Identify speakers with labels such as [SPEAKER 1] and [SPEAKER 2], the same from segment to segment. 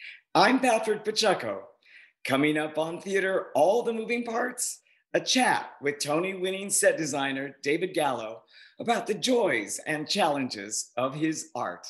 [SPEAKER 1] I'm Patrick Pacheco. Coming up on Theater All the Moving Parts, a chat with Tony-winning set designer David Gallo about the joys and challenges of his art.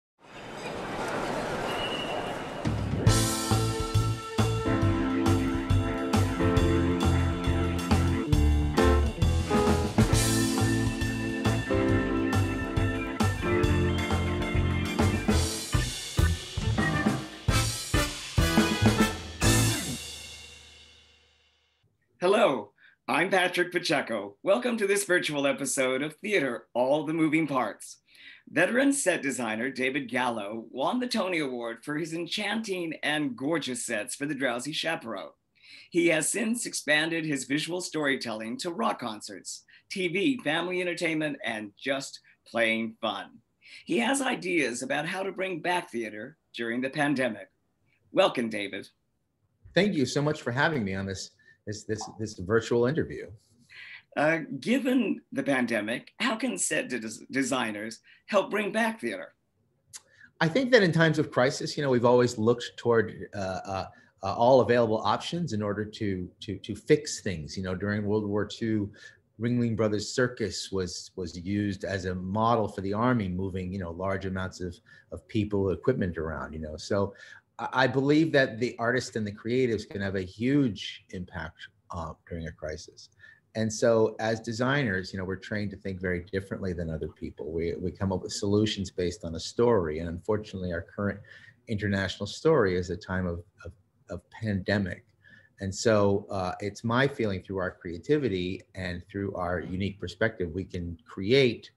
[SPEAKER 1] Hello, I'm Patrick Pacheco. Welcome to this virtual episode of Theater All the Moving Parts. Veteran set designer David Gallo won the Tony Award for his enchanting and gorgeous sets for The Drowsy Chaperone. He has since expanded his visual storytelling to rock concerts, TV, family entertainment, and just plain fun. He has ideas about how to bring back theater during the pandemic. Welcome, David.
[SPEAKER 2] Thank you so much for having me on this virtual interview.
[SPEAKER 1] Given the pandemic, how can set designers help bring back theater?
[SPEAKER 2] I think that in times of crisis, we've always looked toward all available options in order to fix things. During World War II, Ringling Brothers Circus was used as a model for the army, moving large amounts of people, equipment around. So I believe that the artists and the creatives can have a huge impact during a crisis. And so as designers, we're trained to think very differently than other people. We come up with solutions based on a story. And unfortunately, our current international story is a time of pandemic. And so it's my feeling through our creativity and through our unique perspective, we can create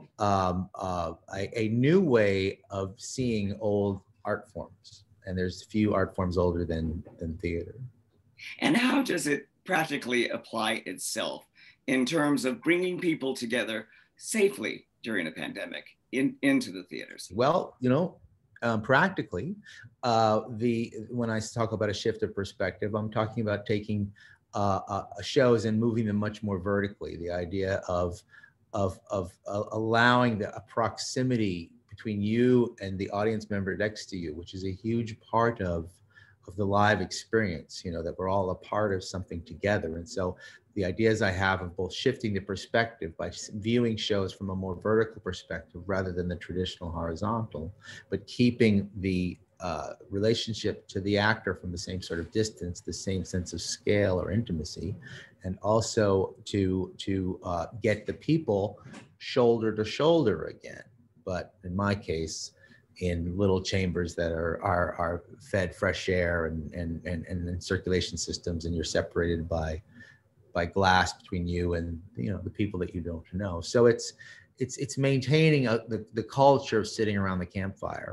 [SPEAKER 2] a new way of seeing old art forms. And there's few art forms older than theater.
[SPEAKER 1] And how does it practically apply itself in terms of bringing people together safely during a pandemic into the theaters?
[SPEAKER 2] Well, practically, when I talk about a shift of perspective, I'm talking about taking shows and moving them much more vertically. The idea of allowing a proximity between you and the audience member next to you, which is a huge part of the live experience, that we're all a part of something together. And so the ideas I have of both shifting the perspective by viewing shows from a more vertical perspective rather than the traditional horizontal, but keeping the relationship to the actor from the same sort of distance, the same sense of scale or intimacy, and also to get the people shoulder to shoulder again. But in my case, in little chambers that are fed fresh air and circulation systems, and you're separated by glass between you and the people that you don't know. So it's maintaining the culture of sitting around the campfire,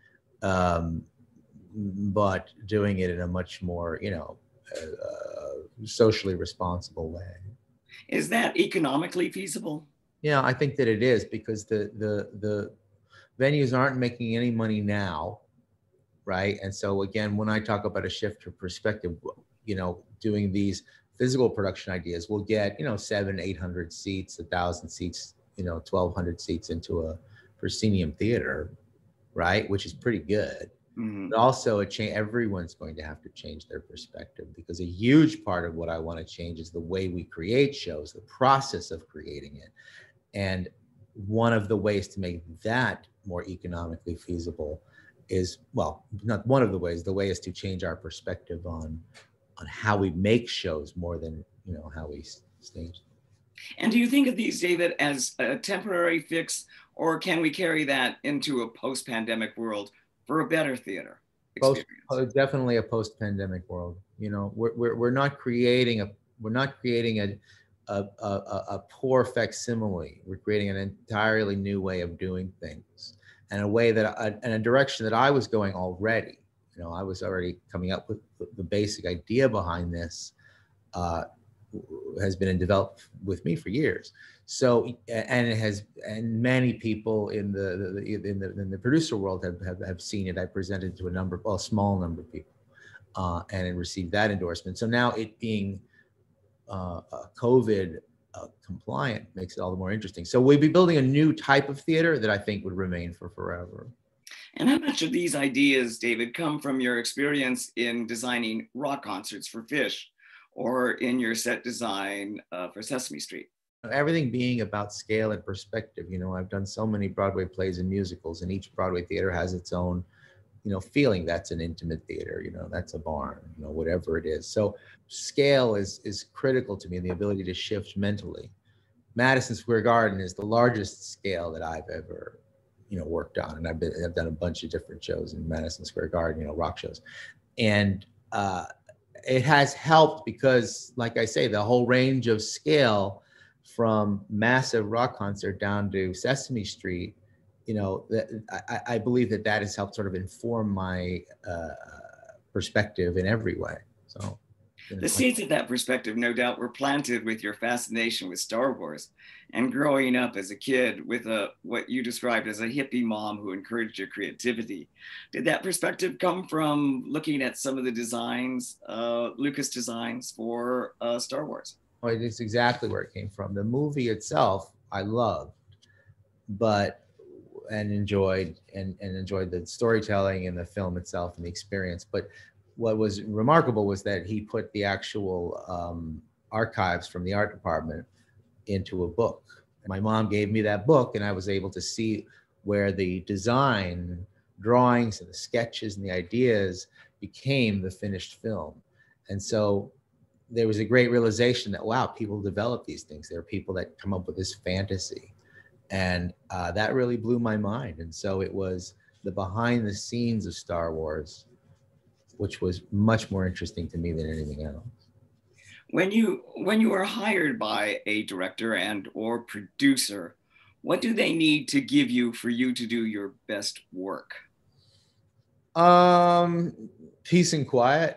[SPEAKER 2] but doing it in a much more socially responsible way.
[SPEAKER 1] Is that economically feasible?
[SPEAKER 2] Yeah, I think that it is, because the venues aren't making any money now, right? And so again, when I talk about a shift of perspective, doing these physical production ideas, we'll get 700-800 seats, 1,000 seats, 1,200 seats into a proscenium theater, right? Which is pretty good. Mm-hmm. But also everyone's going to have to change their perspective, because a huge part of what I want to change is the way we create shows, the process of creating it. And one of the ways to make that more economically feasible is, well, not one of the ways, the way is to change our perspective on how we make shows more than, how we stage them.
[SPEAKER 1] And do you think of these, David, as a temporary fix, or can we carry that into a post-pandemic world for a better theater experience?
[SPEAKER 2] Definitely a post-pandemic world. We're not creating a poor facsimile. We're creating an entirely new way of doing things, and a direction that I was going already. I was already coming up with the basic idea behind this. Has been developed with me for years. So, and many people in the producer world have seen it. I presented to a small number of people, and it received that endorsement. So now it being COVID compliant makes it all the more interesting. So we'd be building a new type of theater that I think would remain for forever.
[SPEAKER 1] And how much of these ideas, David, come from your experience in designing rock concerts for Fish or in your set design for Sesame Street?
[SPEAKER 2] Everything being about scale and perspective. I've done so many Broadway plays and musicals, and each Broadway theater has its own, feeling. That's an intimate theater, that's a barn, whatever it is. So scale is critical to me, and the ability to shift mentally. Madison Square Garden is the largest scale that I've ever, worked on. And I've done a bunch of different shows in Madison Square Garden, rock shows. And it has helped because, like I say, the whole range of scale from massive rock concert down to Sesame Street, I believe that has helped sort of inform my perspective in every way. So
[SPEAKER 1] the seeds of that perspective, no doubt, were planted with your fascination with Star Wars and growing up as a kid with what you described as a hippie mom who encouraged your creativity. Did that perspective come from looking at some of the designs, Lucas designs for Star Wars?
[SPEAKER 2] Well, it's exactly where it came from. The movie itself, I loved, enjoyed the storytelling and the film itself and the experience. But what was remarkable was that he put the actual archives from the art department into a book. My mom gave me that book, and I was able to see where the design drawings and the sketches and the ideas became the finished film. And so there was a great realization that, wow, people develop these things. There are people that come up with this fantasy. And that really blew my mind. And so it was the behind the scenes of Star Wars, which was much more interesting to me than anything else.
[SPEAKER 1] When you are hired by a director and or producer, what do they need to give you for you to do your best work?
[SPEAKER 2] Peace and quiet.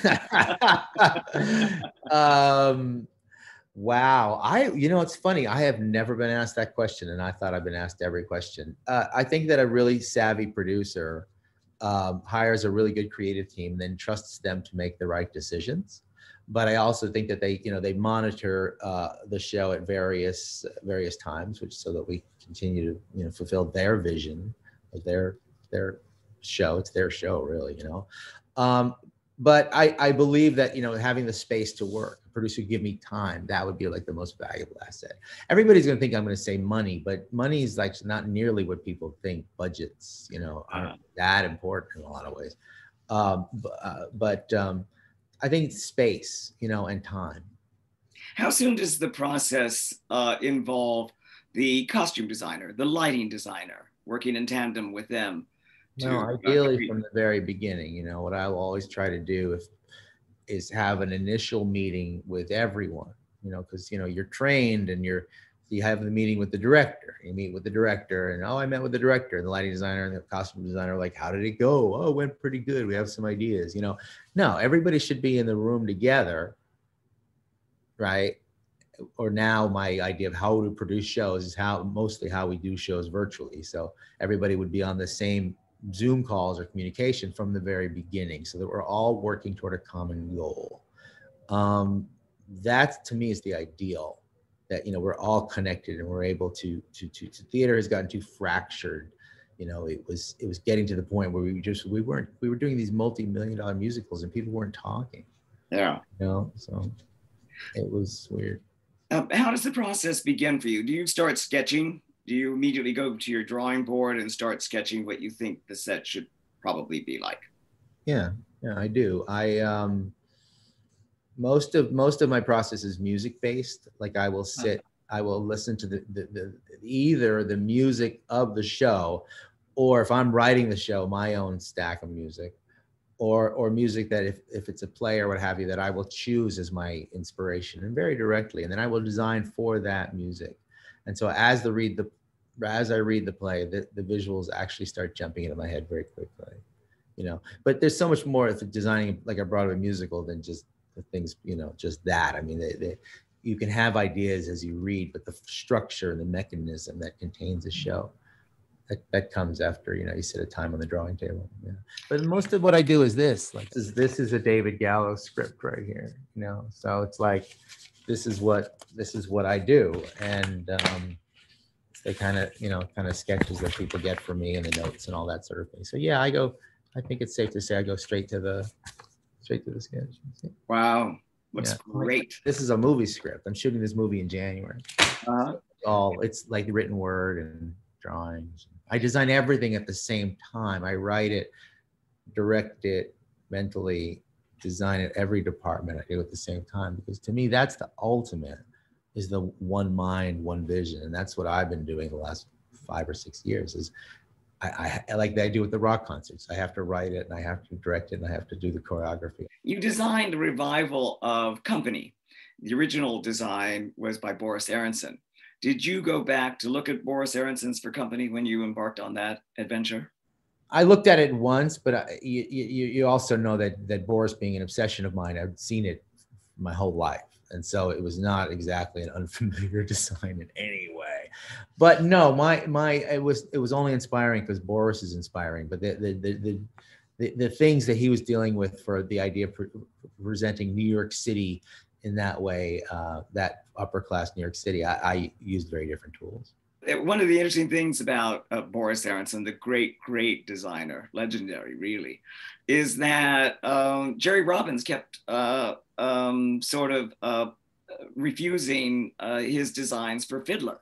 [SPEAKER 2] Wow. It's funny. I have never been asked that question, and I thought I've been asked every question. I think that a really savvy producer hires a really good creative team, then trusts them to make the right decisions. But I also think that they monitor the show at various times, which so that we continue to fulfill their vision of their show. It's their show, really. But I believe that having the space to work, a producer give me time, that would be like the most valuable asset. Everybody's going to think I'm going to say money, but money is like not nearly what people think. Budgets, aren't that important in a lot of ways. But I think space, and time.
[SPEAKER 1] How soon does the process involve the costume designer, the lighting designer, working in tandem with them?
[SPEAKER 2] No, ideally from the very beginning. What I will always try to do is have an initial meeting with everyone, because you're trained and you have the meeting with the director. You meet with the director, and I met with the director and the lighting designer and the costume designer. Like, how did it go? Oh, it went pretty good. We have some ideas. No, everybody should be in the room together, right? Or now my idea of how to produce shows is mostly how we do shows virtually. So everybody would be on the same Zoom calls or communication from the very beginning, so that we're all working toward a common goal. That to me is the ideal, that we're all connected and we're able to theater has gotten too fractured. It was getting to the point where we were doing these multi-million-dollar musicals and people weren't talking.
[SPEAKER 1] Yeah.
[SPEAKER 2] So it was weird.
[SPEAKER 1] How does the process begin for you? Do you start sketching? Do you immediately go to your drawing board and start sketching what you think the set should probably be like?
[SPEAKER 2] Yeah, I do. Most of my process is music based. Like I will listen to either the music of the show, or if I'm writing the show, my own stack of music, or music that if it's a play or what have you, that I will choose as my inspiration, and very directly, and then I will design for that music. And so as I read the play, the visuals actually start jumping into my head very quickly, But there's so much more to designing like a Broadway musical than just the things, just that. I mean, you can have ideas as you read, but the structure and the mechanism that contains a show, that comes after, you sit a time on the drawing table. Yeah. But most of what I do is this. Like this is a David Gallo script right here, So it's like this is what I do, and the kind of, kind of sketches that people get from me and the notes and all that sort of thing. So yeah, I think it's safe to say I go straight to the sketch.
[SPEAKER 1] Wow, looks
[SPEAKER 2] Yeah.
[SPEAKER 1] great.
[SPEAKER 2] This is a movie script. I'm shooting this movie in January.
[SPEAKER 1] Uh-huh.
[SPEAKER 2] It's like written word and drawings. I design everything at the same time. I write it, direct it, mentally design it. Every department I do at the same time, because to me that's the ultimate, is the one mind, one vision. And that's what I've been doing the last 5 or 6 years. Is I like that I do with the rock concerts. I have to write it and I have to direct it and I have to do the choreography.
[SPEAKER 1] You designed a revival of Company. The original design was by Boris Aronson. Did you go back to look at Boris Aronson's For Company when you embarked on that adventure?
[SPEAKER 2] I looked at it once, but you also know that Boris, being an obsession of mine, I've seen it my whole life. And so it was not exactly an unfamiliar design in any way. But no, it was only inspiring because Boris is inspiring. But the things that he was dealing with for the idea of presenting New York City in that way, that upper class New York City, I used very different tools.
[SPEAKER 1] One of the interesting things about Boris Aronson, the great designer, legendary really, is that Jerry Robbins kept sort of refusing his designs for Fiddler,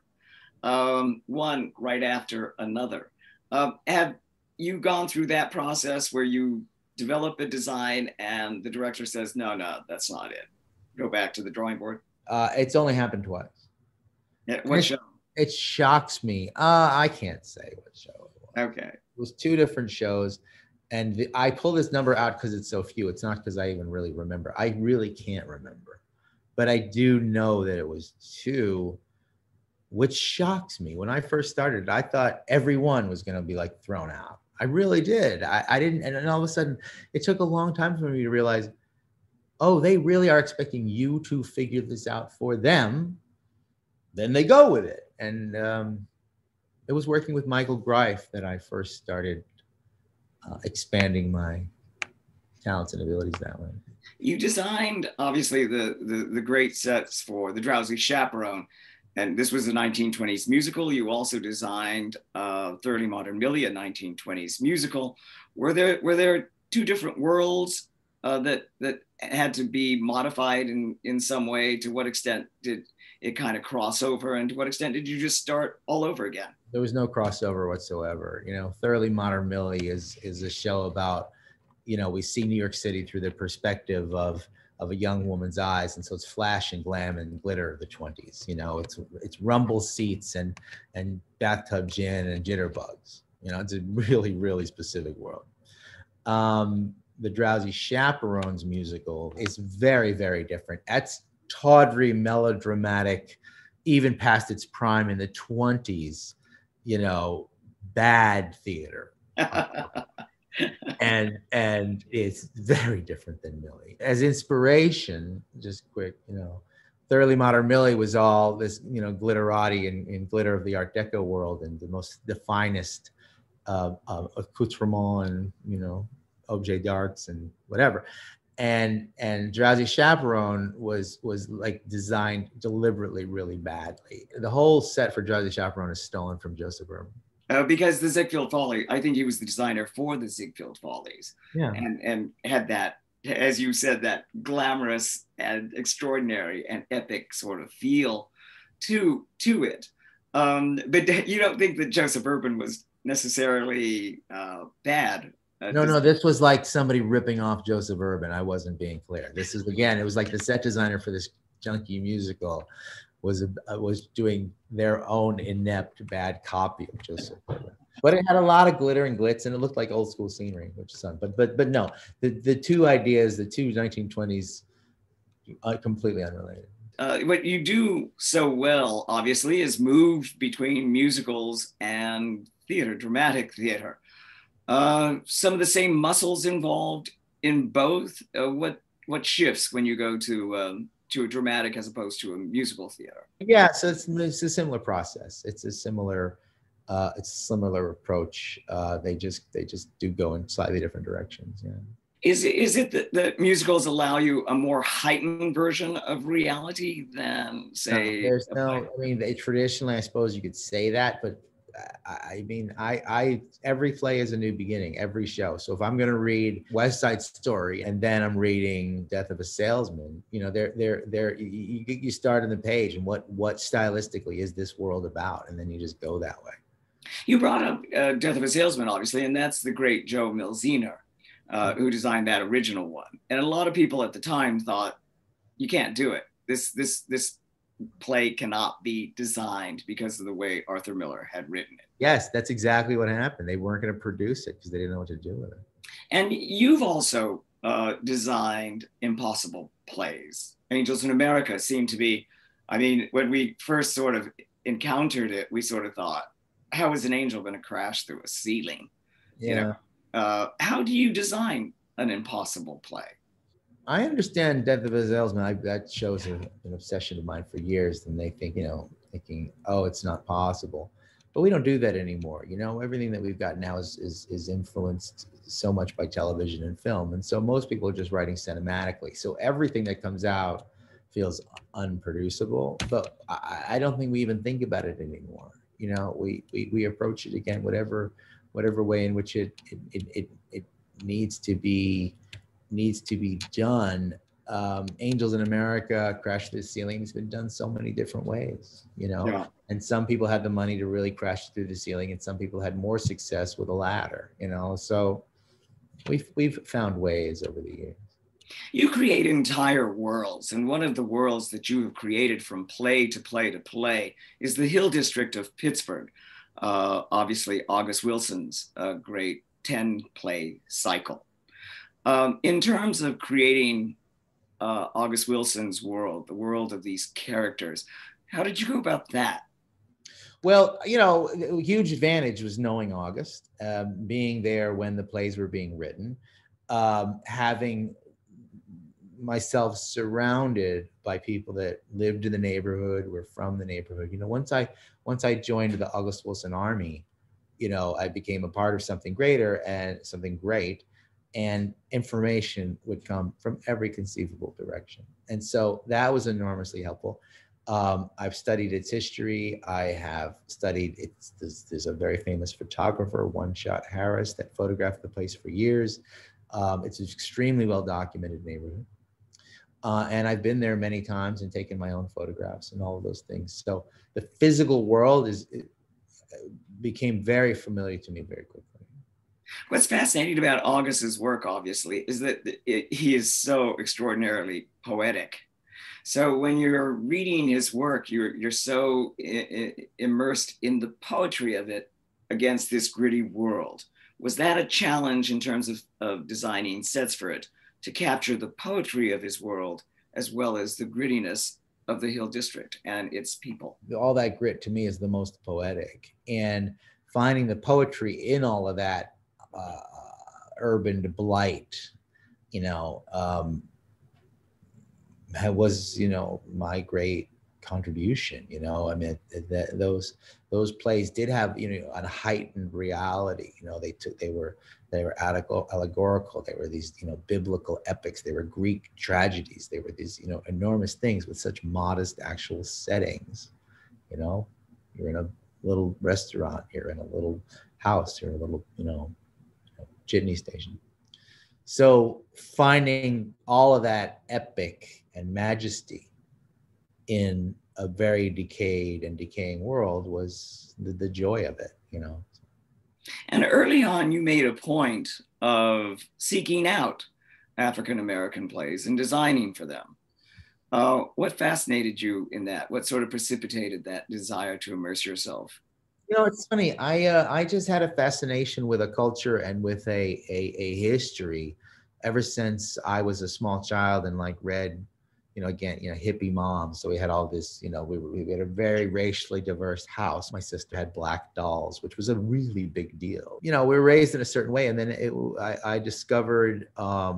[SPEAKER 1] one right after another. Have you gone through that process where you develop a design and the director says, no, that's not it, go back to the drawing board?
[SPEAKER 2] It's only happened twice.
[SPEAKER 1] What show?
[SPEAKER 2] It shocks me. I can't say what show it was.
[SPEAKER 1] Okay.
[SPEAKER 2] It was 2 different shows. And I pull this number out because it's so few. It's not because I even really remember. I really can't remember. But I do know that it was 2, which shocks me. When I first started, I thought everyone was going to be like thrown out. I really did. I didn't. And then all of a sudden, it took a long time for me to realize, oh, they really are expecting you to figure this out for them. Then they go with it. And it was working with Michael Greif that I first started expanding my talents and abilities that way.
[SPEAKER 1] You designed, obviously, the great sets for The Drowsy Chaperone, and this was a 1920s musical. You also designed Thoroughly Modern Millie, a 1920s musical. Were there 2 different worlds that had to be modified in some way? To what extent did it kind of cross over, and to what extent did you just start all over again?
[SPEAKER 2] There was no crossover whatsoever. Thoroughly Modern Millie is a show about, we see New York City through the perspective of a young woman's eyes, and so it's flash and glam and glitter of the 20s. It's rumble seats and bathtub gin and jitterbugs. It's a really, really specific world. The Drowsy Chaperones musical is very, very different. That's tawdry, melodramatic, even past its prime in the 20s, bad theater. and it's very different than Millie. As inspiration, just quick, Thoroughly Modern Millie was all this, glitterati and glitter of the Art Deco world, and the finest accoutrement and, objet d'arts and whatever. And Drowsy Chaperone was like designed deliberately really badly. The whole set for Drowsy Chaperone is stolen from Joseph Urban.
[SPEAKER 1] Because the Ziegfeld Follies, I think he was the designer for the Ziegfeld Follies.
[SPEAKER 2] Yeah.
[SPEAKER 1] And had that, as you said, that glamorous and extraordinary and epic sort of feel to it. But you don't think that Joseph Urban was necessarily bad?
[SPEAKER 2] No, this was like somebody ripping off Joseph Urban. I wasn't being clear. This is, again, it was like the set designer for this junky musical was doing their own inept bad copy of Joseph Urban. But it had a lot of glitter and glitz, and it looked like old school scenery, which is fun. But no, the 2 ideas, the 2 1920s, are completely unrelated.
[SPEAKER 1] What you do so well, obviously, is move between musicals and theater, dramatic theater. Some of the same muscles involved in both. What shifts when you go to a dramatic as opposed to a musical theater?
[SPEAKER 2] Yeah, so it's a similar process. It's a similar approach. They just do go in slightly different directions. Yeah.
[SPEAKER 1] Is it that musicals allow you a more heightened version of reality than, say,
[SPEAKER 2] There's
[SPEAKER 1] a play?
[SPEAKER 2] no, I mean, traditionally, I suppose you could say that, but I mean, every play is a new beginning, every show. So if I'm going to read West Side Story and then I'm reading Death of a Salesman, you know, you start on the page and what stylistically is this world about? And then you just go that way.
[SPEAKER 1] You brought up Death of a Salesman, obviously, and that's the great Joe Milziner, who designed that original one. And a lot of people at the time thought, you can't do it. This play cannot be designed because of the way Arthur Miller had written it.
[SPEAKER 2] Yes, that's exactly what happened. They weren't going to produce it because they didn't know what to do with it.
[SPEAKER 1] And you've also designed impossible plays. Angels in America seemed to be, I mean, when we first sort of encountered it, we sort of thought, how is an angel going to crash through a ceiling?
[SPEAKER 2] Yeah.
[SPEAKER 1] You know, how do you design an impossible play?
[SPEAKER 2] I understand Death of a Salesman. That shows an obsession of mine for years. And they think, thinking, oh, it's not possible. But we don't do that anymore. You know, everything that we've got now is influenced so much by television and film. And so most people are just writing cinematically. So everything that comes out feels unproducible. But I don't think we even think about it anymore. You know, we approach it again, whatever way in which it needs to be done. Angels in America, Crash Through the Ceiling has been done so many different ways,
[SPEAKER 1] Yeah.
[SPEAKER 2] And some people had the money to really crash through the ceiling, and some people had more success with a ladder, So we've found ways over the years.
[SPEAKER 1] You create entire worlds, and one of the worlds that you have created from play to play to play is the Hill District of Pittsburgh. Obviously, August Wilson's great 10-play cycle. In terms of creating August Wilson's world, the world of these characters, how did you go about that?
[SPEAKER 2] Well, a huge advantage was knowing August, being there when the plays were being written, having myself surrounded by people that lived in the neighborhood, were from the neighborhood. Once I joined the August Wilson Army, I became a part of something greater and something great. And information would come from every conceivable direction. And so that was enormously helpful. I've studied its history. I have studied there's a very famous photographer, One Shot Harris, that photographed the place for years. It's an extremely well documented neighborhood. And I've been there many times and taken my own photographs and all of those things. So the physical world became very familiar to me very quickly.
[SPEAKER 1] What's fascinating about August's work, obviously, is that he is so extraordinarily poetic. So when you're reading his work, you're so immersed in the poetry of it against this gritty world. Was that a challenge in terms of designing sets for it, to capture the poetry of his world as well as the grittiness of the Hill District and its people?
[SPEAKER 2] All that grit to me is the most poetic, and finding the poetry in all of that urban blight, was, my great contribution. I mean, those plays did have, a heightened reality. They were allegorical. They were these, biblical epics. They were Greek tragedies. They were these, enormous things with such modest actual settings. You're in a little restaurant, you're in a little house, you're in a little, jitney station. So finding all of that epic and majesty in a very decayed and decaying world was the joy of it,
[SPEAKER 1] And early on, you made a point of seeking out African-American plays and designing for them. What fascinated you in that? What sort of precipitated that desire to immerse yourself?
[SPEAKER 2] It's funny. I just had a fascination with a culture and with a history ever since I was a small child and read, hippie moms. So we had all this, we had a very racially diverse house. My sister had black dolls, which was a really big deal. We were raised in a certain way. And then I discovered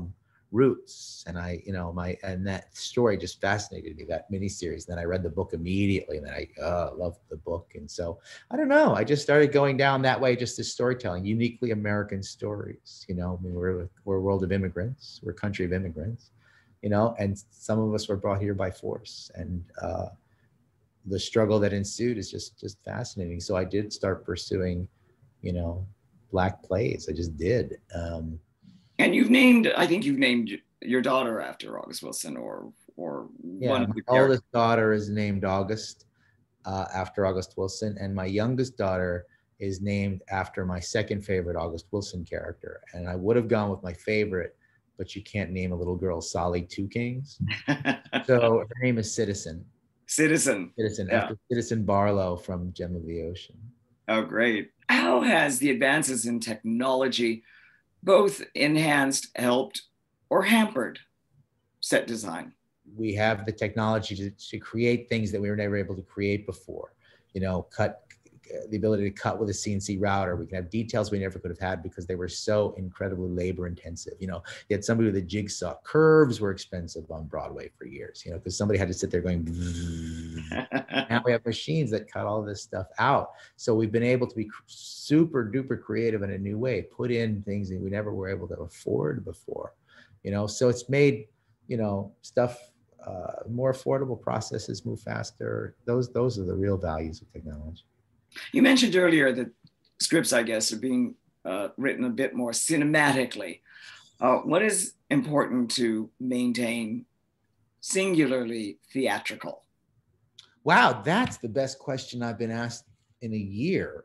[SPEAKER 2] roots. And and that story just fascinated me, that miniseries. Then I read the book immediately, and then I loved the book. And so I don't know, I just started going down that way, just as storytelling, uniquely American stories. I mean, we're a world of immigrants, we're a country of immigrants, and some of us were brought here by force. And the struggle that ensued is just fascinating. So I did start pursuing, Black plays. I just did.
[SPEAKER 1] And I think you've named your daughter after August Wilson, or
[SPEAKER 2] yeah,
[SPEAKER 1] one of
[SPEAKER 2] my
[SPEAKER 1] the
[SPEAKER 2] oldest daughter is named August, after August Wilson, and my youngest daughter is named after my second favorite August Wilson character. And I would have gone with my favorite, but you can't name a little girl Solly Two Kings. So her name is Citizen.
[SPEAKER 1] Citizen.
[SPEAKER 2] Citizen,
[SPEAKER 1] Yeah.
[SPEAKER 2] after Citizen Barlow from Gem of the Ocean.
[SPEAKER 1] Oh, great. How has the advances in technology both enhanced, helped, or hampered set design?
[SPEAKER 2] We have the technology to create things that we were never able to create before. The ability to cut with a CNC router. We can have details we never could have had because they were so incredibly labor intensive. You had somebody with a jigsaw. Curves were expensive on Broadway for years, because somebody had to sit there going. Now we have machines that cut all this stuff out. So we've been able to be super duper creative in a new way, put in things that we never were able to afford before. So it's made, stuff more affordable, processes move faster. Those are the real values of technology.
[SPEAKER 1] You mentioned earlier that scripts, I guess, are being written a bit more cinematically. What is important to maintain singularly theatrical?
[SPEAKER 2] Wow, that's the best question I've been asked in a year.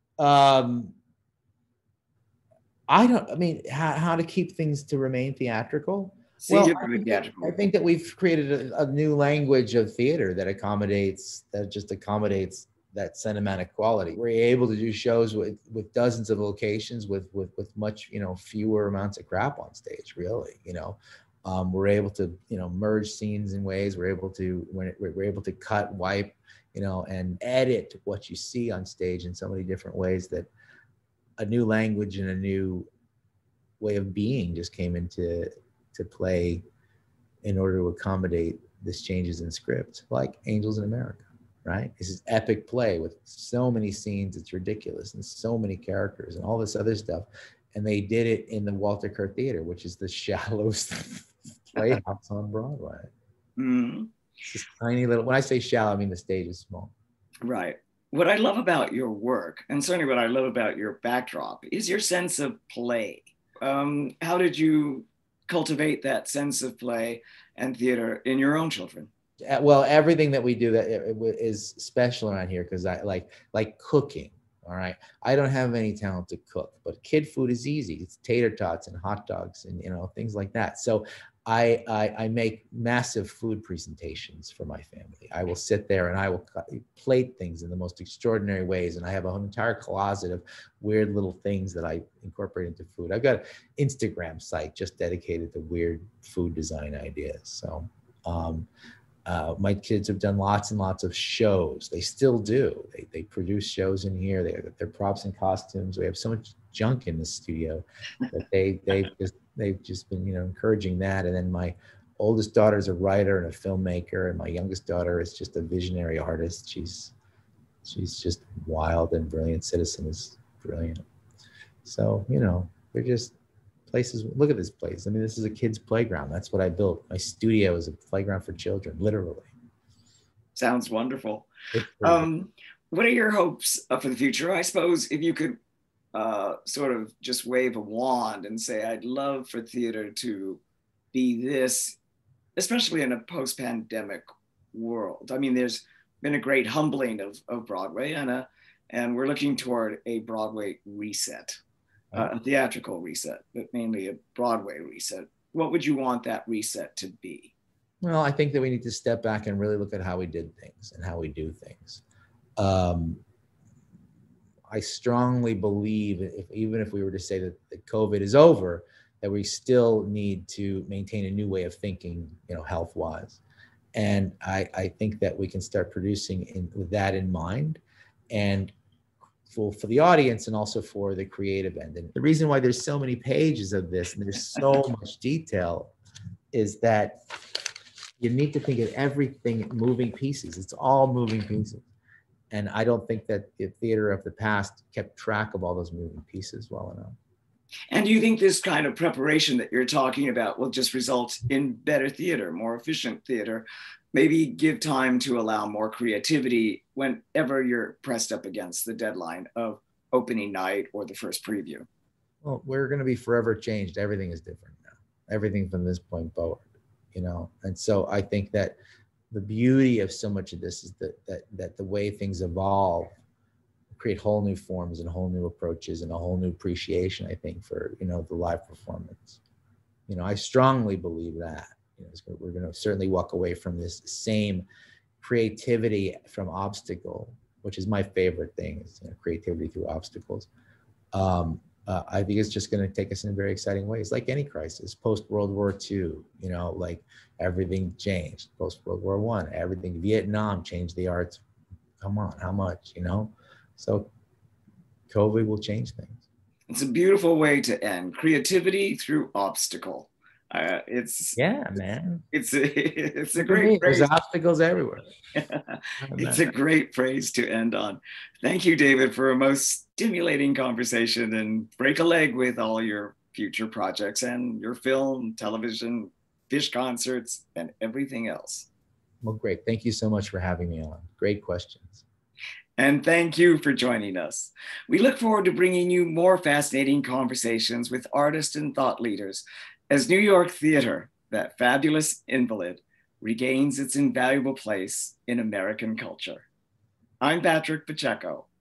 [SPEAKER 2] How to keep things to remain theatrical?
[SPEAKER 1] Singularly theatrical.
[SPEAKER 2] I think that we've created a new language of theater that just accommodates that cinematic quality. We're able to do shows with dozens of locations with much, fewer amounts of crap on stage, really. We're able to, merge scenes in ways. We're able to cut, wipe, and edit what you see on stage in so many different ways that a new language and a new way of being just came into play in order to accommodate this changes in script, like Angels in America, right? This is epic play with so many scenes, it's ridiculous, and so many characters and all this other stuff. And they did it in the Walter Kerr Theater, which is the shallowest playhouse on Broadway.
[SPEAKER 1] Mm-hmm.
[SPEAKER 2] It's this tiny little, when I say shallow, I mean the stage is small.
[SPEAKER 1] Right. What I love about your work, and certainly what I love about your backdrop, is your sense of play. How did you cultivate that sense of play and theater in your own children?
[SPEAKER 2] Well, everything that we do that is special around here, because I like cooking. All right, I don't have any talent to cook, but kid food is easy. It's tater tots and hot dogs and things like that. So I make massive food presentations for my family. I will sit there and I will plate things in the most extraordinary ways. And I have an entire closet of weird little things that I incorporate into food. I've got an Instagram site just dedicated to weird food design ideas. So my kids have done lots and lots of shows. They still do. They produce shows in here. They have their props and costumes. We have so much junk in the studio that they've just been encouraging that. And then my oldest daughter is a writer and a filmmaker, and my youngest daughter is just a visionary artist. She's just wild and brilliant. Citizen is brilliant. So they're just places. Look at this place. I mean, this is a kid's playground. That's what I built. My studio is a playground for children, literally.
[SPEAKER 1] Sounds wonderful. What are your hopes for the future? I suppose if you could sort of just wave a wand and say, I'd love for theater to be this, especially in a post-pandemic world. I mean, there's been a great humbling of Broadway, and we're looking toward a Broadway reset, a theatrical reset, but mainly a Broadway reset. What would you want that reset to be?
[SPEAKER 2] Well, I think that we need to step back and really look at how we did things and how we do things. I strongly believe even if we were to say that COVID is over, that we still need to maintain a new way of thinking, health-wise. And I think that we can start producing with that in mind, and for the audience and also for the creative end. And the reason why there's so many pages of this and there's so much detail is that you need to think of everything moving pieces. It's all moving pieces. And I don't think that the theater of the past kept track of all those moving pieces well enough.
[SPEAKER 1] And do you think this kind of preparation that you're talking about will just result in better theater, more efficient theater, maybe give time to allow more creativity whenever you're pressed up against the deadline of opening night or the first preview?
[SPEAKER 2] Well, we're going to be forever changed. Everything is different now. Everything from this point forward, you know? And so I think that the beauty of so much of this is that the way things evolve create whole new forms and whole new approaches and a whole new appreciation, I think, for, you know, the live performance. You know, I strongly believe that, you know, we're going to certainly walk away from this same creativity from obstacle, which is my favorite thing, is, you know, creativity through obstacles. I think it's just going to take us in very exciting ways, like any crisis. Post World War II, you know, like everything changed. Post World War I, everything. Vietnam changed the arts. Come on, how much, you know? So COVID will change things.
[SPEAKER 1] It's a beautiful way to end. Creativity through obstacle.
[SPEAKER 2] Yeah, man.
[SPEAKER 1] It's a great phrase.
[SPEAKER 2] There's obstacles everywhere.
[SPEAKER 1] It's a great phrase to end on. Thank you, David, for a most stimulating conversation, and break a leg with all your future projects and your film, television, fish concerts, and everything else.
[SPEAKER 2] Well, great. Thank you so much for having me on. Great questions.
[SPEAKER 1] And thank you for joining us. We look forward to bringing you more fascinating conversations with artists and thought leaders as New York theater, that fabulous invalid, regains its invaluable place in American culture. I'm Patrick Pacheco.